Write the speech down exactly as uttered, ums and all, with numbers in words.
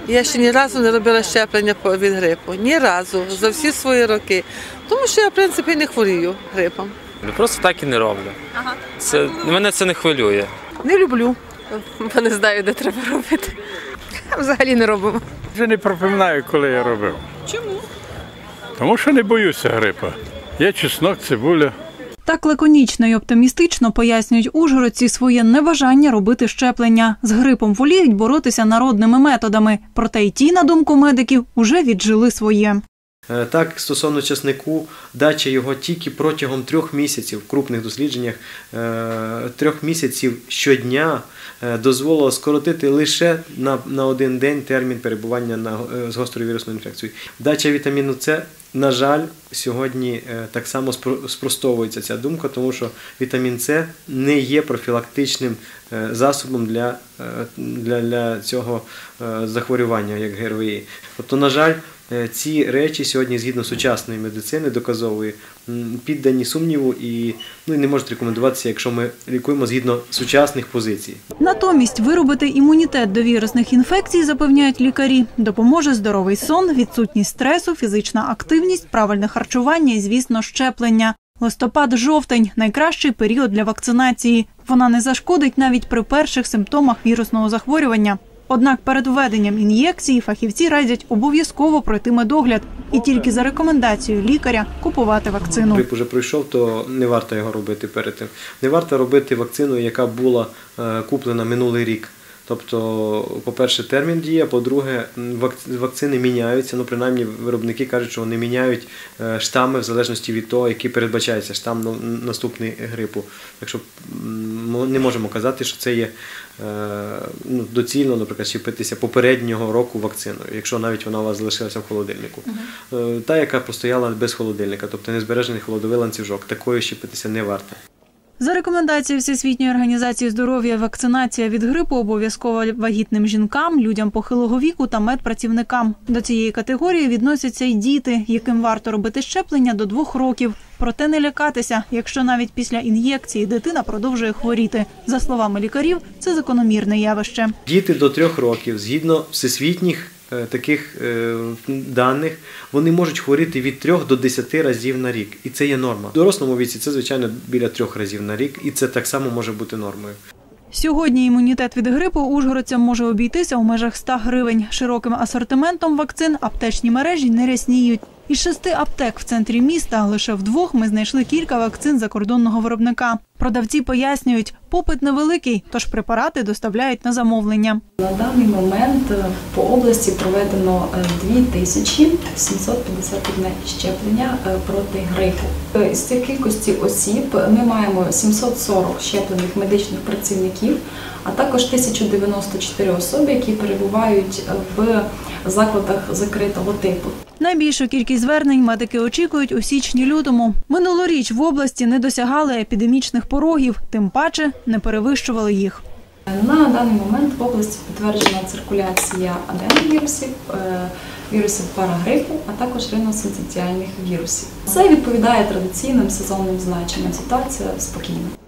Я ще ні разу не робила щеплення від грипу. Ні разу, за всі свої роки. Тому що я, в принципі, не хворію грипом. Просто так і не роблю. Ага. Це, мене це не хвилює. Не люблю, бо не знаю, де треба робити. Взагалі не робимо. Вже не припоминаю, коли я робив. Чому? Тому що не боюся грипа. Є чеснок, цибуля. Так лаконічно і оптимістично пояснюють ужгородці своє небажання робити щеплення. З грипом воліють боротися народними методами. Проте й ті, на думку медиків, уже віджили своє. Так, стосовно часнику, дача його тільки протягом трьох місяців, в крупних дослідженнях, трьох місяців щодня дозволило скоротити лише на, на один день термін перебування на, з гострою вірусною інфекцією. Дача вітаміну С, на жаль, сьогодні так само спростовується ця думка, тому що вітамін С не є профілактичним засобом для, для, для цього захворювання, як ГРВІ. Тобто, на жаль, ці речі сьогодні, згідно сучасної медицини, доказової, піддані сумніву і, ну, і не можуть рекомендуватися, якщо ми лікуємо згідно сучасних позицій. Натомість виробити імунітет до вірусних інфекцій, запевняють лікарі, допоможе здоровий сон, відсутність стресу, фізична активність, правильне харчування і, звісно, щеплення. Листопад-жовтень – найкращий період для вакцинації. Вона не зашкодить навіть при перших симптомах вірусного захворювання. Однак перед введенням ін'єкції фахівці радять обов'язково пройти медогляд і тільки за рекомендацією лікаря купувати вакцину. Грип вже пройшов, то не варто його робити перед тим. Не варто робити вакцину, яка була куплена минулий рік. Тобто, по-перше, термін дії, по-друге, вакцини міняються, ну, принаймні виробники кажуть, що вони міняють штами в залежності від того, який передбачається штам наступний грипу. Так що ми не можемо казати, що це є ну, доцільно, наприклад, щепитися попереднього року вакциною, якщо навіть вона у вас залишилася в холодильнику. Uh-huh. Та, яка простояла без холодильника, тобто не збережений холодовий ланцюжок, такою щепитися не варто. За рекомендацією Всесвітньої організації здоров'я, вакцинація від грипу обов'язкова вагітним жінкам, людям похилого віку та медпрацівникам. До цієї категорії відносяться й діти, яким варто робити щеплення до двох років. Проте не лякатися, якщо навіть після ін'єкції дитина продовжує хворіти. За словами лікарів, це закономірне явище. Діти до трьох років, згідно всесвітніх таких даних, вони можуть хворіти від трьох до десяти разів на рік. І це є норма. В дорослому віці це, звичайно, біля трьох разів на рік. І це так само може бути нормою. Сьогодні імунітет від грипу ужгородцям може обійтися у межах ста гривень. Широким асортиментом вакцин аптечні мережі не рясніють. Із шести аптек в центрі міста лише в двох ми знайшли кілька вакцин закордонного виробника. Продавці пояснюють, попит невеликий, тож препарати доставляють на замовлення. На даний момент по області проведено дві тисячі сімсот п'ятдесят одне щеплення проти грипу. З цієї кількості осіб ми маємо сімсот сорок щеплених медичних працівників, а також тисяча дев'яносто чотири особи, які перебувають в закладах закритого типу. Найбільшу кількість звернень медики очікують у січні-лютому. Минулоріч в області не досягали епідемічних порогів, тим паче не перевищували їх. На даний момент в області підтверджена циркуляція аденовірусів, вірусів парагрипу, а також риносинцитіальних вірусів. Це відповідає традиційним сезонним значенням. Ситуація спокійна.